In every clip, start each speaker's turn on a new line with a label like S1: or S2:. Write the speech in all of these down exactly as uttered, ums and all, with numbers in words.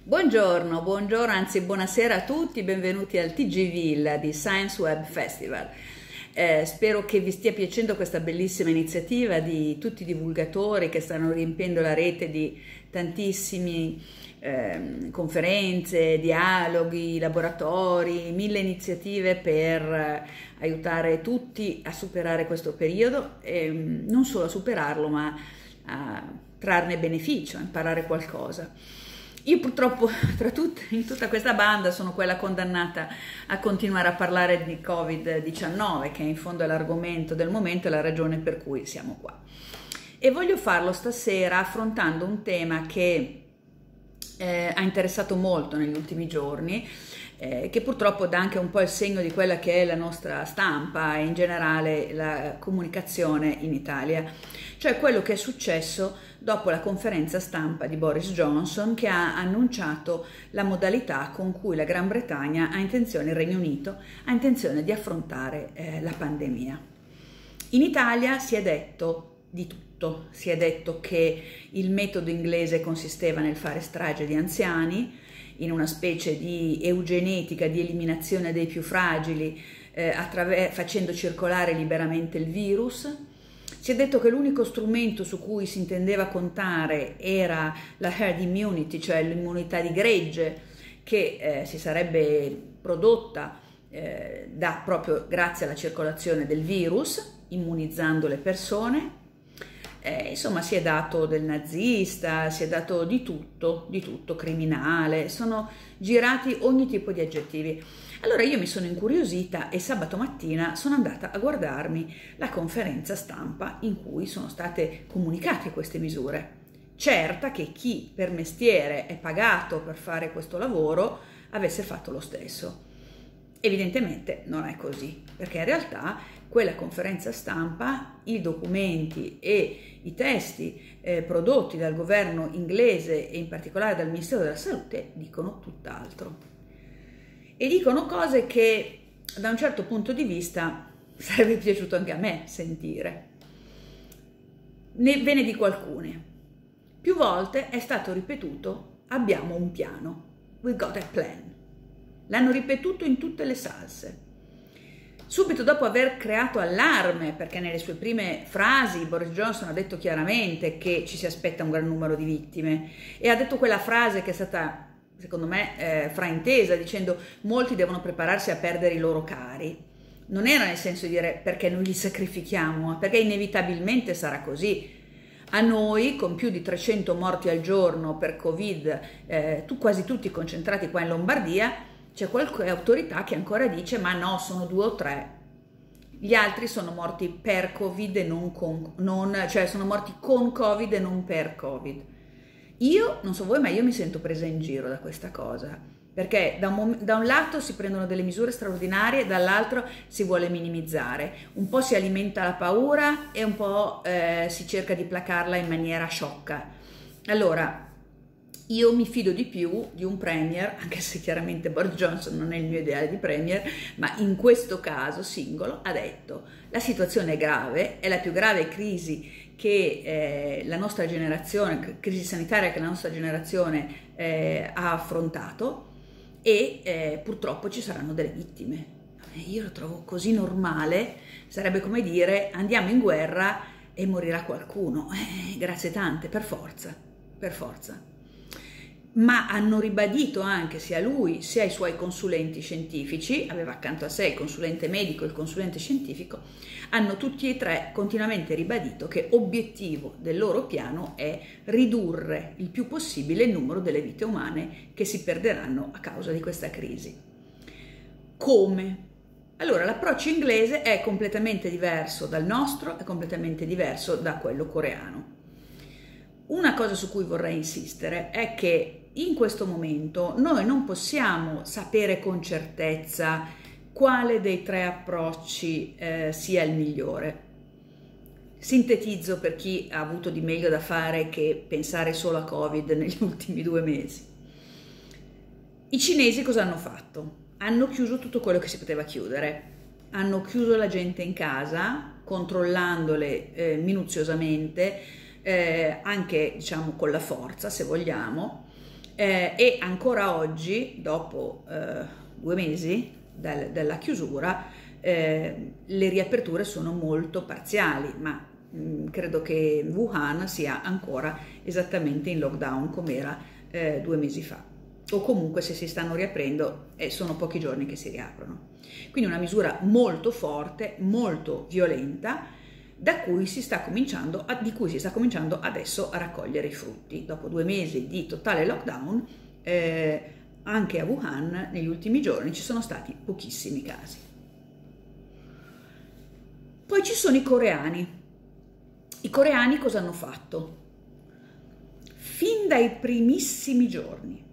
S1: Buongiorno, buongiorno, anzi buonasera a tutti, benvenuti al T G Villa di Science Web Festival. Eh, spero che vi stia piacendo questa bellissima iniziativa di tutti i divulgatori che stanno riempiendo la rete di tantissimi eh, conferenze, dialoghi, laboratori, mille iniziative per eh, aiutare tutti a superare questo periodo e non solo a superarlo ma a trarne beneficio, a imparare qualcosa. Io purtroppo tra tutte, in tutta questa banda sono quella condannata a continuare a parlare di Covid diciannove, che in fondo è l'argomento del momento e la ragione per cui siamo qua. E voglio farlo stasera affrontando un tema che eh, ha interessato molto negli ultimi giorni, eh, che purtroppo dà anche un po' il segno di quella che è la nostra stampa e in generale la comunicazione in Italia, cioè quello che è successo dopo la conferenza stampa di Boris Johnson, che ha annunciato la modalità con cui la Gran Bretagna ha intenzione, il Regno Unito, ha intenzione di affrontare eh, la pandemia. In Italia si è detto di tutto, si è detto che il metodo inglese consisteva nel fare strage di anziani, in una specie di eugenetica, di eliminazione dei più fragili, eh, facendo circolare liberamente il virus. Si è detto che l'unico strumento su cui si intendeva contare era la herd immunity, cioè l'immunità di gregge, che eh, si sarebbe prodotta eh, da, proprio grazie alla circolazione del virus, immunizzando le persone. Eh, insomma, si è dato del nazista, si è dato di tutto, di tutto, criminale, sono girati ogni tipo di aggettivi. Allora io mi sono incuriosita e sabato mattina sono andata a guardarmi la conferenza stampa in cui sono state comunicate queste misure. Certa che chi per mestiere è pagato per fare questo lavoro avesse fatto lo stesso. Evidentemente non è così, perché in realtà quella conferenza stampa, i documenti e i testi eh, prodotti dal governo inglese e in particolare dal Ministero della Salute dicono tutt'altro. E dicono cose che da un certo punto di vista sarebbe piaciuto anche a me sentire. Ne, ve ne dico alcune. Più volte è stato ripetuto: abbiamo un piano, we got a plan. L'hanno ripetuto in tutte le salse. Subito dopo aver creato allarme, perché nelle sue prime frasi Boris Johnson ha detto chiaramente che ci si aspetta un gran numero di vittime e ha detto quella frase che è stata, secondo me, eh, fraintesa, dicendo molti devono prepararsi a perdere i loro cari. Non era nel senso di dire perché noi li sacrifichiamo, ma perché inevitabilmente sarà così. A noi, con più di trecento morti al giorno per Covid, eh, tu, quasi tutti concentrati qua in Lombardia, c'è qualche autorità che ancora dice ma no, sono due o tre. Gli altri sono morti per Covid e non con, non, cioè sono morti con Covid e non per Covid. Io, non so voi, ma io mi sento presa in giro da questa cosa, perché da un, da un lato si prendono delle misure straordinarie, dall'altro si vuole minimizzare. Un po' si alimenta la paura e un po' eh, si cerca di placarla in maniera sciocca. Allora, io mi fido di più di un premier, anche se chiaramente Boris Johnson non è il mio ideale di premier, ma in questo caso singolo ha detto: la situazione è grave, è la più grave crisi che eh, la nostra generazione, crisi sanitaria che la nostra generazione eh, ha affrontato e eh, purtroppo ci saranno delle vittime. Io lo trovo così normale, sarebbe come dire andiamo in guerra e morirà qualcuno. Eh, grazie tante, per forza, per forza. Ma hanno ribadito anche sia lui sia i suoi consulenti scientifici, aveva accanto a sé il consulente medico e il consulente scientifico, hanno tutti e tre continuamente ribadito che obiettivo del loro piano è ridurre il più possibile il numero delle vite umane che si perderanno a causa di questa crisi. Come? Allora, l'approccio inglese è completamente diverso dal nostro, è completamente diverso da quello coreano. Una cosa su cui vorrei insistere è che in questo momento noi non possiamo sapere con certezza quale dei tre approcci eh, sia il migliore. Sintetizzo per chi ha avuto di meglio da fare che pensare solo a Covid negli ultimi due mesi. I cinesi cosa hanno fatto? Hanno chiuso tutto quello che si poteva chiudere. Hanno chiuso la gente in casa, controllandole eh, minuziosamente, eh, anche diciamo con la forza se vogliamo, eh, e ancora oggi, dopo eh, due mesi dal, dalla chiusura, eh, le riaperture sono molto parziali, ma mh, credo che Wuhan sia ancora esattamente in lockdown come era eh, due mesi fa, o comunque se si stanno riaprendo eh, sono pochi giorni che si riaprono. Quindi una misura molto forte, molto violenta, da cui si sta cominciando, di cui si sta cominciando adesso a raccogliere i frutti. Dopo due mesi di totale lockdown, eh, anche a Wuhan negli ultimi giorni ci sono stati pochissimi casi. Poi ci sono i coreani. I coreani cosa hanno fatto? Fin dai primissimi giorni,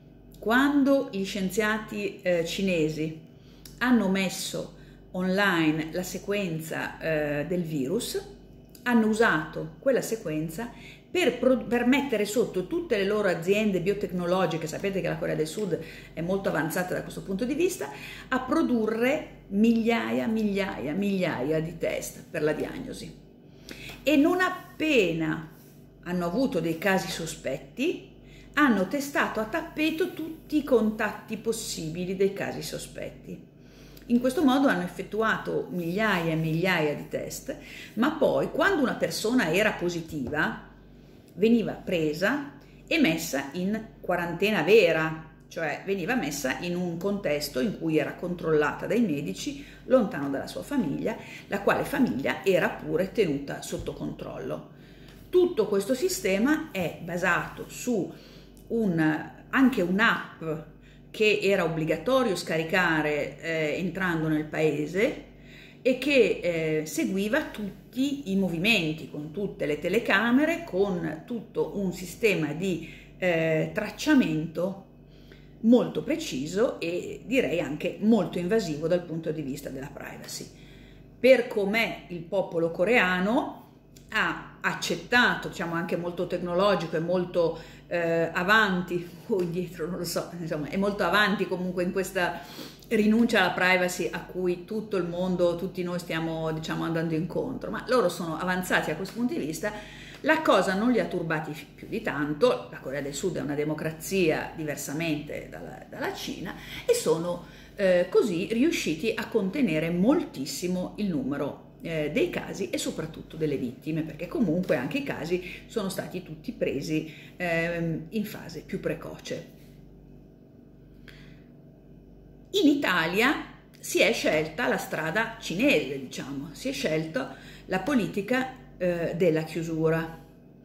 S1: quando gli scienziati eh, cinesi hanno messo online la sequenza eh, del virus, hanno usato quella sequenza per, per mettere sotto tutte le loro aziende biotecnologiche, sapete che la Corea del Sud è molto avanzata da questo punto di vista, a produrre migliaia, migliaia, migliaia di test per la diagnosi. E non appena hanno avuto dei casi sospetti, hanno testato a tappeto tutti i contatti possibili dei casi sospetti. In questo modo hanno effettuato migliaia e migliaia di test, ma poi quando una persona era positiva veniva presa e messa in quarantena vera, cioè veniva messa in un contesto in cui era controllata dai medici, lontano dalla sua famiglia, la quale famiglia era pure tenuta sotto controllo. Tutto questo sistema è basato su un, anche un'app che era obbligatorio scaricare eh, entrando nel paese e che eh, seguiva tutti i movimenti, con tutte le telecamere, con tutto un sistema di eh, tracciamento molto preciso e direi anche molto invasivo dal punto di vista della privacy. Per com'è il popolo coreano, ha accettato, diciamo anche molto tecnologico e molto eh, avanti o indietro, non lo so, insomma è molto avanti comunque in questa rinuncia alla privacy a cui tutto il mondo, tutti noi stiamo diciamo andando incontro, ma loro sono avanzati a questo punto di vista. La cosa non li ha turbati più di tanto, la Corea del Sud è una democrazia diversamente dalla, dalla Cina e sono eh, così riusciti a contenere moltissimo il numero Eh, dei casi e soprattutto delle vittime, perché comunque anche i casi sono stati tutti presi eh, in fase più precoce. In Italia si è scelta la strada cinese, diciamo, si è scelta la politica eh, della chiusura.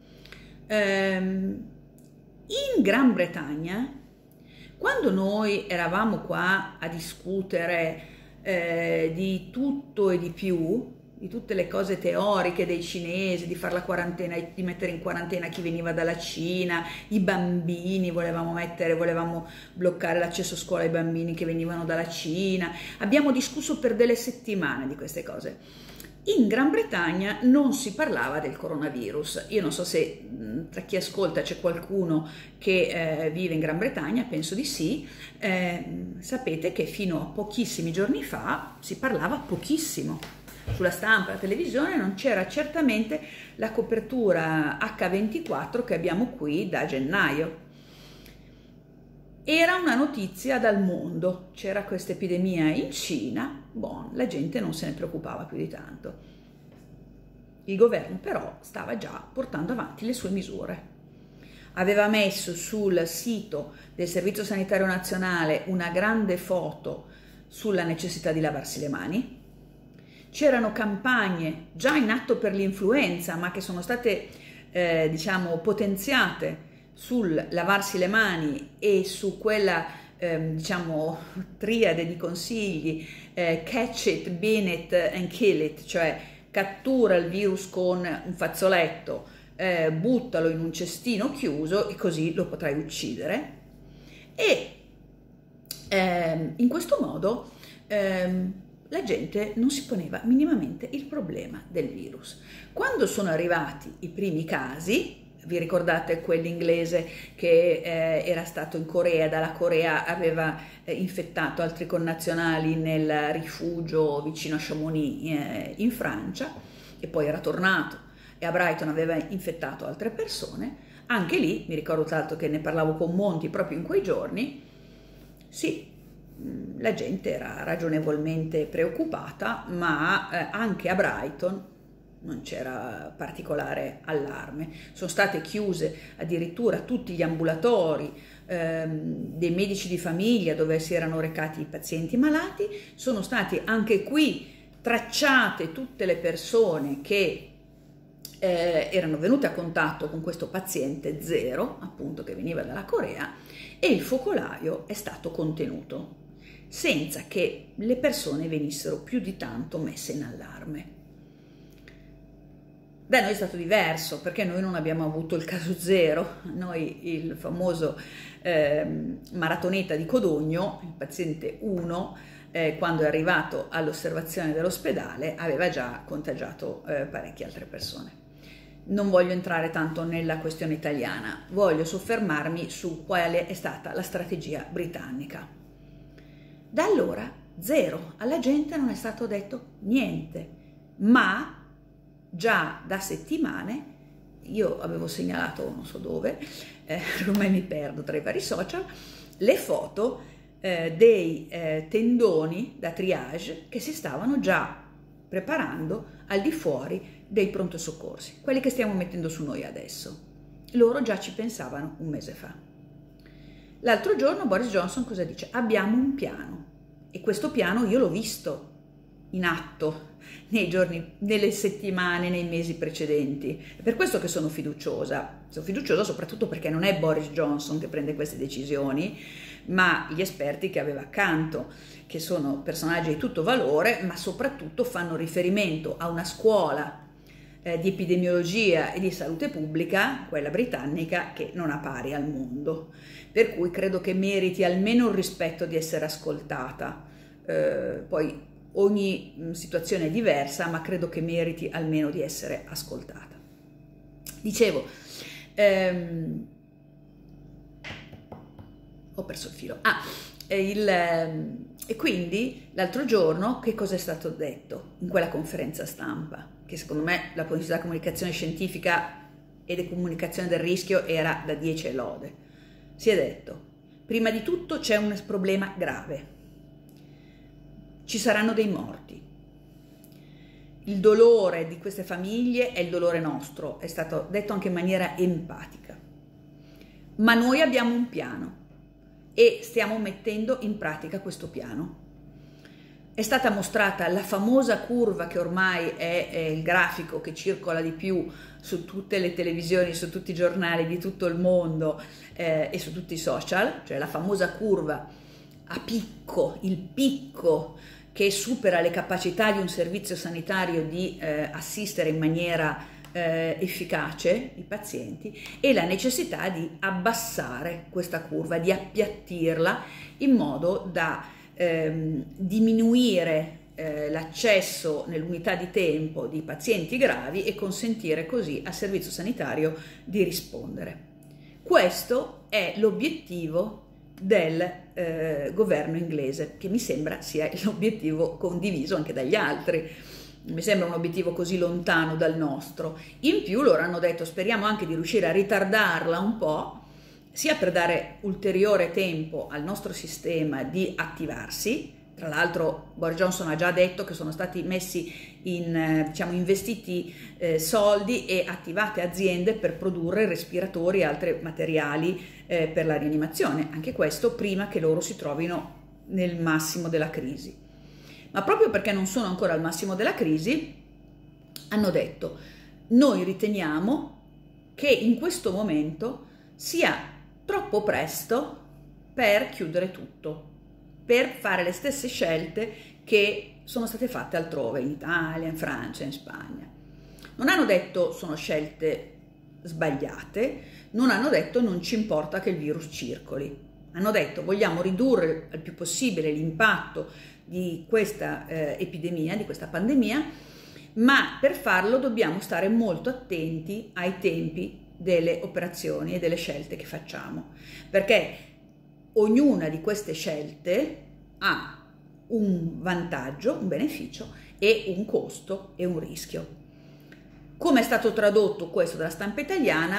S1: Ehm, in Gran Bretagna, quando noi eravamo qua a discutere eh, di tutto e di più, di tutte le cose teoriche dei cinesi, di fare la quarantena, di mettere in quarantena chi veniva dalla Cina, i bambini, volevamo mettere, volevamo bloccare l'accesso a scuola ai bambini che venivano dalla Cina, abbiamo discusso per delle settimane di queste cose. In Gran Bretagna non si parlava del coronavirus. Io non so se tra chi ascolta c'è qualcuno che eh, vive in Gran Bretagna, penso di sì. Eh, sapete che fino a pochissimi giorni fa si parlava pochissimo. Sulla stampa, la televisione non c'era certamente la copertura acca ventiquattro che abbiamo qui da gennaio. Era una notizia dal mondo, c'era questa epidemia in Cina, bon, la gente non se ne preoccupava più di tanto. Il governo però stava già portando avanti le sue misure. Aveva messo sul sito del Servizio Sanitario Nazionale una grande foto sulla necessità di lavarsi le mani. C'erano campagne già in atto per l'influenza, ma che sono state, eh, diciamo, potenziate sul lavarsi le mani e su quella, eh, diciamo, triade di consigli, eh, catch it, bin it and kill it, cioè cattura il virus con un fazzoletto, eh, buttalo in un cestino chiuso e così lo potrai uccidere. E eh, in questo modo eh, la gente non si poneva minimamente il problema del virus. Quando sono arrivati i primi casi, vi ricordate quell'inglese che eh, era stato in Corea, dalla Corea aveva eh, infettato altri connazionali nel rifugio vicino a Chamonix eh, in Francia e poi era tornato e a Brighton aveva infettato altre persone, Anche lì, mi ricordo tra l'altro che ne parlavo con Monti proprio in quei giorni, sì, la gente era ragionevolmente preoccupata, ma eh, anche a Brighton non c'era particolare allarme. Sono state chiuse addirittura tutti gli ambulatori ehm, dei medici di famiglia dove si erano recati i pazienti malati, sono state anche qui tracciate tutte le persone che eh, erano venute a contatto con questo paziente zero, appunto che veniva dalla Corea, e il focolaio è stato contenuto, senza che le persone venissero più di tanto messe in allarme. Da noi è stato diverso, perché noi non abbiamo avuto il caso zero. Noi il famoso eh, maratoneta di Codogno, il paziente uno, eh, quando è arrivato all'osservazione dell'ospedale aveva già contagiato eh, parecchie altre persone. Non voglio entrare tanto nella questione italiana, voglio soffermarmi su quale è stata la strategia britannica. Da allora zero, alla gente non è stato detto niente, ma già da settimane, io avevo segnalato non so dove, eh, ormai mi perdo tra i vari social, le foto eh, dei eh, tendoni da triage che si stavano già preparando al di fuori dei pronto soccorsi, quelli che stiamo mettendo su noi adesso. Loro già ci pensavano un mese fa. L'altro giorno Boris Johnson cosa dice? Abbiamo un piano, e questo piano io l'ho visto in atto nei giorni, nelle settimane, nei mesi precedenti. È per questo che sono fiduciosa. Sono fiduciosa soprattutto perché non è Boris Johnson che prende queste decisioni, ma gli esperti che aveva accanto, che sono personaggi di tutto valore, ma soprattutto fanno riferimento a una scuola eh, di epidemiologia e di salute pubblica, quella britannica, che non ha pari al mondo. Per cui credo che meriti almeno il rispetto di essere ascoltata. Eh, poi ogni situazione è diversa, ma credo che meriti almeno di essere ascoltata. Dicevo, ehm, ho perso il filo. Ah, il, ehm, e quindi l'altro giorno che cosa è stato detto in quella conferenza stampa? Che secondo me la politica della comunicazione scientifica e di comunicazione del rischio era da dieci lode. Si è detto, prima di tutto c'è un problema grave. Ci saranno dei morti. Il dolore di queste famiglie è il dolore nostro, è stato detto anche in maniera empatica. Ma noi abbiamo un piano e stiamo mettendo in pratica questo piano. È stata mostrata la famosa curva che ormai è, è il grafico che circola di più su tutte le televisioni, su tutti i giornali di tutto il mondo eh, e su tutti i social, cioè la famosa curva a picco, il picco che supera le capacità di un servizio sanitario di eh, assistere in maniera eh, efficace i pazienti, e la necessità di abbassare questa curva, di appiattirla in modo da ehm, diminuire eh, l'accesso nell'unità di tempo di pazienti gravi e consentire così al servizio sanitario di rispondere. Questo è l'obiettivo del eh, governo inglese, che mi sembra sia l'obiettivo condiviso anche dagli altri. Mi sembra un obiettivo così lontano dal nostro. In più loro hanno detto speriamo anche di riuscire a ritardarla un po', sia per dare ulteriore tempo al nostro sistema di attivarsi. Tra l'altro Boris Johnson ha già detto che sono stati messi in, diciamo, investiti eh, soldi e attivate aziende per produrre respiratori e altri materiali eh, per la rianimazione. Anche questo prima che loro si trovino nel massimo della crisi. Ma proprio perché non sono ancora al massimo della crisi, hanno detto noi riteniamo che in questo momento sia troppo presto per chiudere tutto, per fare le stesse scelte che sono state fatte altrove, in Italia, in Francia, in Spagna. Non hanno detto sono scelte sbagliate, non hanno detto non ci importa che il virus circoli. Hanno detto vogliamo ridurre il più possibile l'impatto di questa eh, epidemia, di questa pandemia, ma per farlo dobbiamo stare molto attenti ai tempi delle operazioni e delle scelte che facciamo, perché ognuna di queste scelte ha un vantaggio, un beneficio e un costo e un rischio. Come è stato tradotto questo dalla stampa italiana?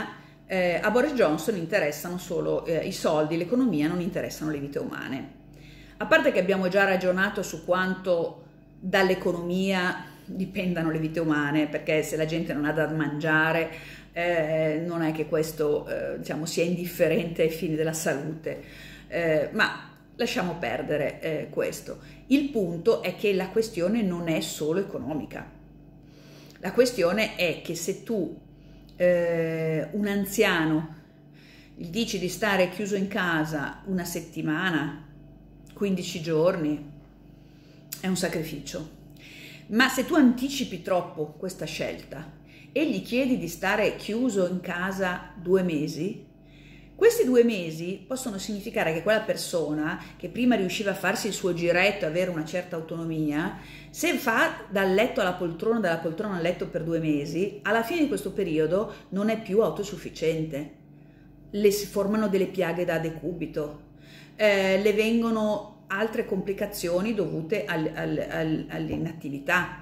S1: Eh, a Boris Johnson interessano solo eh, i soldi, l'economia, non interessano le vite umane. A parte che abbiamo già ragionato su quanto dall'economia dipendano le vite umane, perché se la gente non ha da mangiare eh, non è che questo eh, diciamo, sia indifferente ai fini della salute, eh, ma lasciamo perdere eh, questo. Il punto è che la questione non è solo economica. La questione è che se tu, eh, un anziano, gli dici di stare chiuso in casa una settimana, quindici giorni, è un sacrificio. Ma se tu anticipi troppo questa scelta e gli chiedi di stare chiuso in casa due mesi, questi due mesi possono significare che quella persona che prima riusciva a farsi il suo giretto e avere una certa autonomia, se fa dal letto alla poltrona, dalla poltrona al letto per due mesi, alla fine di questo periodo non è più autosufficiente. Le si formano delle piaghe da decubito, eh, le vengono altre complicazioni dovute al, al, al, all'inattività.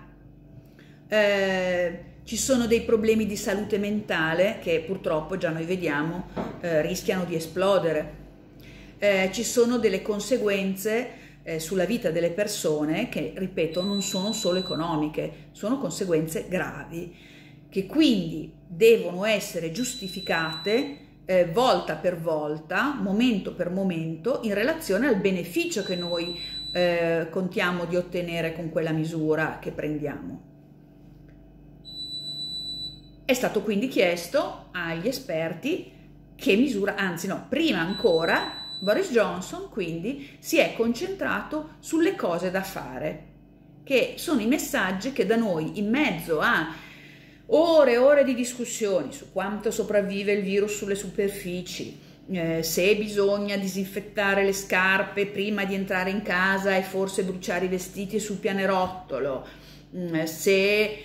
S1: Eh, ci sono dei problemi di salute mentale che purtroppo già noi vediamo eh, rischiano di esplodere. Eh, ci sono delle conseguenze eh, sulla vita delle persone che, ripeto, non sono solo economiche, sono conseguenze gravi, che quindi devono essere giustificate eh, volta per volta, momento per momento, in relazione al beneficio che noi eh, contiamo di ottenere con quella misura che prendiamo. È stato quindi chiesto agli esperti che misura, anzi no, prima ancora Boris Johnson quindi si è concentrato sulle cose da fare, che sono i messaggi che da noi, in mezzo a ore e ore di discussioni su quanto sopravvive il virus sulle superfici, eh, se bisogna disinfettare le scarpe prima di entrare in casa e forse bruciare i vestiti sul pianerottolo, se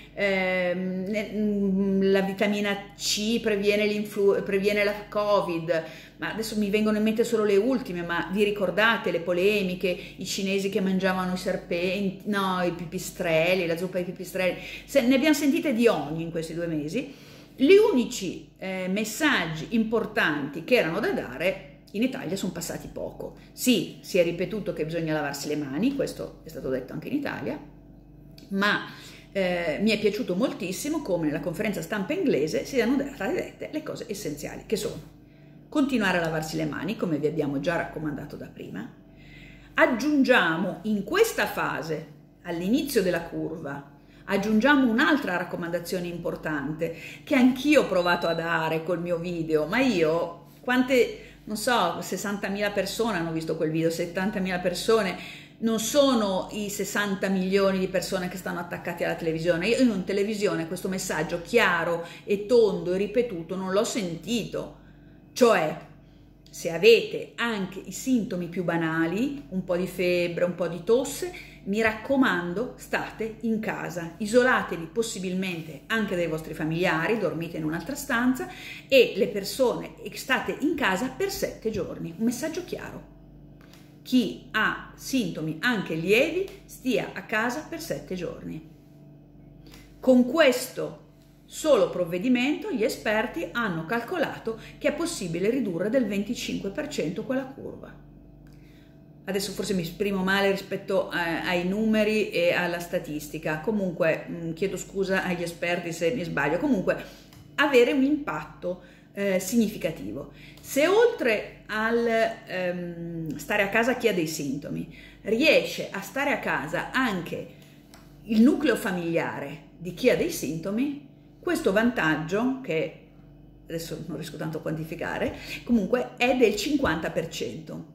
S1: ehm, la vitamina C previene, previene la Covid, ma adesso mi vengono in mente solo le ultime, ma vi ricordate le polemiche, i cinesi che mangiavano i serpenti, no, i pipistrelli, la zuppa ai pipistrelli, se, ne abbiamo sentite di ogni in questi due mesi. Gli unici eh, messaggi importanti che erano da dare in Italia sono passati poco. Sì, si è ripetuto che bisogna lavarsi le mani, questo è stato detto anche in Italia, ma eh, mi è piaciuto moltissimo come nella conferenza stampa inglese siano state dette le cose essenziali, che sono continuare a lavarsi le mani, come vi abbiamo già raccomandato da prima. Aggiungiamo in questa fase, all'inizio della curva, aggiungiamo un'altra raccomandazione importante che anch'io ho provato a dare col mio video, ma io, quante, non so, sessantamila persone hanno visto quel video, settantamila persone, non sono i sessanta milioni di persone che stanno attaccate alla televisione. Io in televisione questo messaggio chiaro e tondo e ripetuto non l'ho sentito. Cioè, se avete anche i sintomi più banali, un po' di febbre, un po' di tosse, mi raccomando, state in casa, isolatevi possibilmente anche dai vostri familiari, dormite in un'altra stanza e le persone state in casa per sette giorni. Un messaggio chiaro. Chi ha sintomi anche lievi stia a casa per sette giorni. Con questo solo provvedimento gli esperti hanno calcolato che è possibile ridurre del venticinque per cento quella curva. Adesso forse mi esprimo male rispetto a, ai numeri e alla statistica, comunque mh, chiedo scusa agli esperti se mi sbaglio, comunque avere un impatto eh, significativo. Se oltre al ehm, stare a casa chi ha dei sintomi, riesce a stare a casa anche il nucleo familiare di chi ha dei sintomi, questo vantaggio, che adesso non riesco tanto a quantificare, comunque è del cinquanta per cento.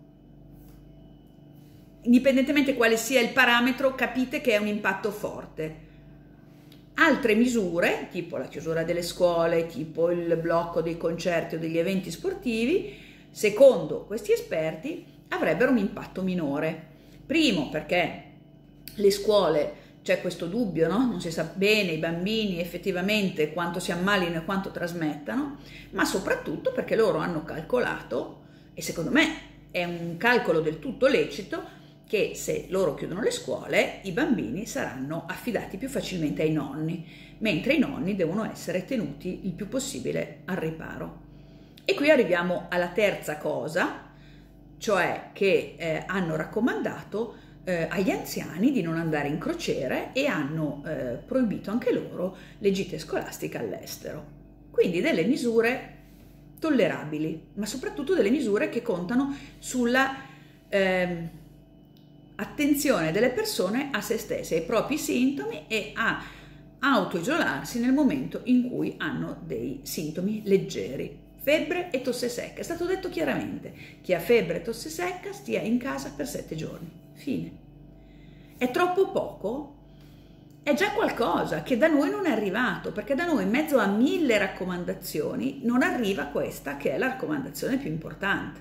S1: Indipendentemente quale sia il parametro, capite che è un impatto forte. Altre misure, tipo la chiusura delle scuole, tipo il blocco dei concerti o degli eventi sportivi, secondo questi esperti, avrebbero un impatto minore. Primo, perché le scuole, c'è questo dubbio, no? Non si sa bene i bambini effettivamente quanto si ammalino e quanto trasmettano, ma soprattutto perché loro hanno calcolato, e secondo me è un calcolo del tutto lecito, che se loro chiudono le scuole i bambini saranno affidati più facilmente ai nonni, mentre i nonni devono essere tenuti il più possibile al riparo. E qui arriviamo alla terza cosa, cioè che eh, hanno raccomandato eh, agli anziani di non andare in crociere e hanno eh, proibito anche loro le gite scolastiche all'estero. Quindi delle misure tollerabili, ma soprattutto delle misure che contano sulla eh, attenzione delle persone a se stesse, ai propri sintomi e a autoisolarsi nel momento in cui hanno dei sintomi leggeri. Febbre e tosse secca, è stato detto chiaramente, chi ha febbre e tosse secca stia in casa per sette giorni, fine. È troppo poco? È già qualcosa che da noi non è arrivato, perché da noi in mezzo a mille raccomandazioni non arriva questa che è la raccomandazione più importante.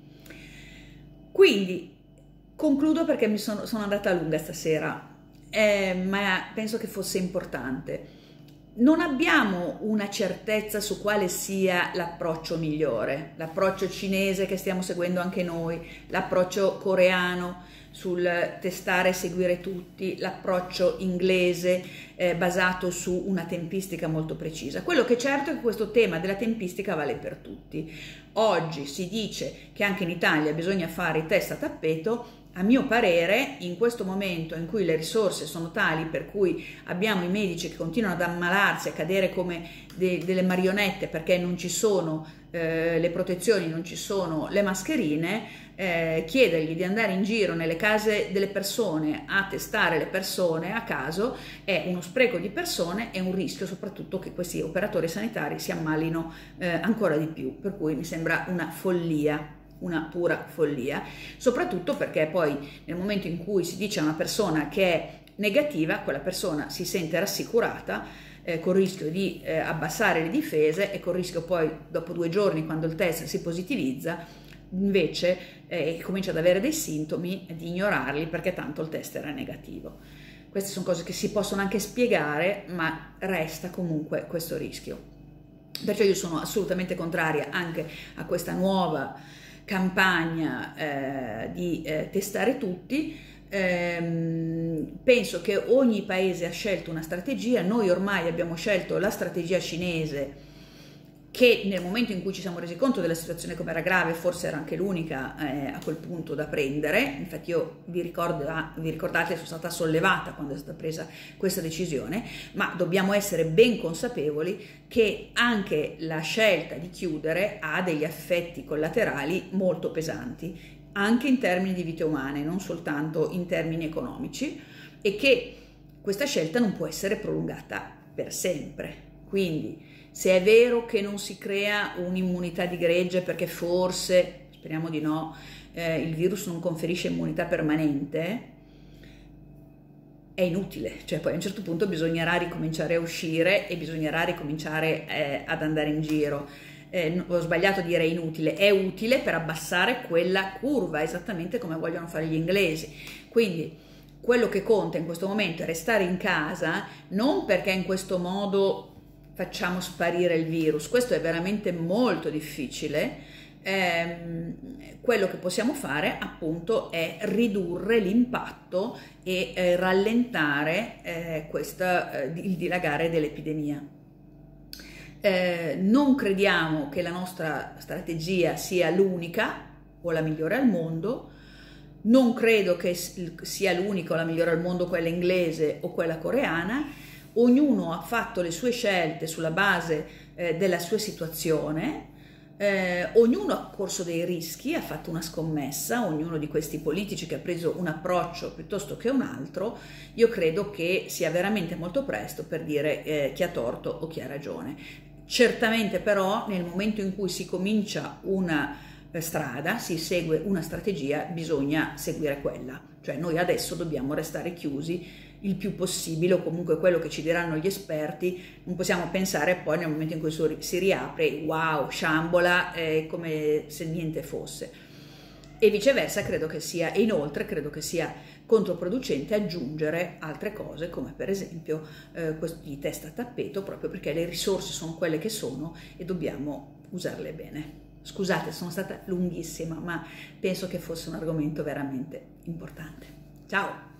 S1: Quindi concludo perché mi sono, sono andata lunga stasera, eh, ma penso che fosse importante. Non abbiamo una certezza su quale sia l'approccio migliore, l'approccio cinese che stiamo seguendo anche noi, l'approccio coreano sul testare e seguire tutti, l'approccio inglese eh, basato su una tempistica molto precisa. Quello che è certo è che questo tema della tempistica vale per tutti. Oggi si dice che anche in Italia bisogna fare i test a tappeto. A mio parere, in questo momento in cui le risorse sono tali per cui abbiamo i medici che continuano ad ammalarsi, a cadere come de delle marionette perché non ci sono eh, le protezioni, non ci sono le mascherine, eh, chiedergli di andare in giro nelle case delle persone a testare le persone a caso è uno spreco di persone e un rischio soprattutto che questi operatori sanitari si ammalino eh, ancora di più, per cui mi sembra una follia. Una pura follia, soprattutto perché poi nel momento in cui si dice a una persona che è negativa, quella persona si sente rassicurata, eh, col rischio di eh, abbassare le difese e col rischio poi dopo due giorni, quando il test si positivizza, invece eh, comincia ad avere dei sintomi, di ignorarli perché tanto il test era negativo. Queste sono cose che si possono anche spiegare, ma resta comunque questo rischio. Perciò io sono assolutamente contraria anche a questa nuova campagna eh, di eh, testare tutti. Ehm, penso che ogni paese ha scelto una strategia, noi ormai abbiamo scelto la strategia cinese che nel momento in cui ci siamo resi conto della situazione come era grave forse era anche l'unica eh, a quel punto da prendere. Infatti io vi, ricordo, vi ricordate sono stata sollevata quando è stata presa questa decisione, ma dobbiamo essere ben consapevoli che anche la scelta di chiudere ha degli effetti collaterali molto pesanti, anche in termini di vite umane, non soltanto in termini economici, e che questa scelta non può essere prolungata per sempre. Quindi se è vero che non si crea un'immunità di gregge perché forse, speriamo di no, eh, il virus non conferisce immunità permanente, è inutile, cioè poi a un certo punto bisognerà ricominciare a uscire e bisognerà ricominciare eh, ad andare in giro. Eh, ho sbagliato a dire inutile, è utile per abbassare quella curva, esattamente come vogliono fare gli inglesi. Quindi quello che conta in questo momento è restare in casa, non perché in questo modo facciamo sparire il virus, questo è veramente molto difficile. Eh, quello che possiamo fare appunto è ridurre l'impatto e eh, rallentare eh, questa, eh, il dilagare dell'epidemia. Eh, non crediamo che la nostra strategia sia l'unica o la migliore al mondo, non credo che sia l'unica o la migliore al mondo quella inglese o quella coreana. Ognuno ha fatto le sue scelte sulla base eh, della sua situazione, eh, ognuno ha corso dei rischi, ha fatto una scommessa, ognuno di questi politici che ha preso un approccio piuttosto che un altro. Io credo che sia veramente molto presto per dire eh, chi ha torto o chi ha ragione. Certamente però nel momento in cui si comincia una strada, si segue una strategia, bisogna seguire quella. Cioè noi adesso dobbiamo restare chiusi il più possibile, o comunque quello che ci diranno gli esperti. Non possiamo pensare poi nel momento in cui si riapre, wow, sciambola, eh, come se niente fosse. E viceversa credo che sia, e inoltre credo che sia controproducente aggiungere altre cose, come per esempio eh, questi test a tappeto, proprio perché le risorse sono quelle che sono e dobbiamo usarle bene. Scusate, sono stata lunghissima, ma penso che fosse un argomento veramente importante. Ciao!